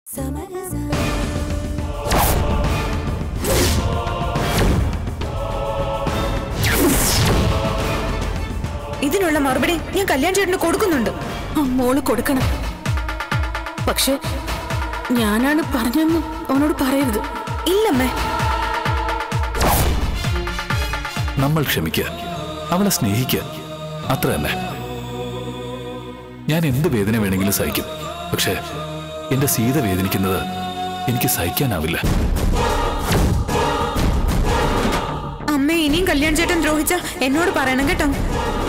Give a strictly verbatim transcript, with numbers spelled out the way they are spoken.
ഇതിനുള്ള മറുപടി ഞാൻ കല്യാൺ ചേട്ടന് കൊടുക്കുന്നുണ്ട്. മോള് കൊടുക്കണം. പക്ഷെ ഞാനാണ് പറഞ്ഞെന്നും അവനോട് പറയരുത്. ഇല്ലമ്മേ. നമ്മൾ ക്ഷമിക്കുക, അവളെ സ്നേഹിക്കുക, അത്ര തന്നെ. ഞാൻ എന്ത് വേദന വേണമെങ്കിലും സഹിക്കും. പക്ഷെ എന്റെ സീത വേദനിക്കുന്നത് എനിക്ക് സഹിക്കാനാവില്ല. അമ്മ ഇനിയും കല്യാൺ ചേട്ടൻ ദ്രോഹിച്ച എന്നോട് പറയണം കേട്ടോ.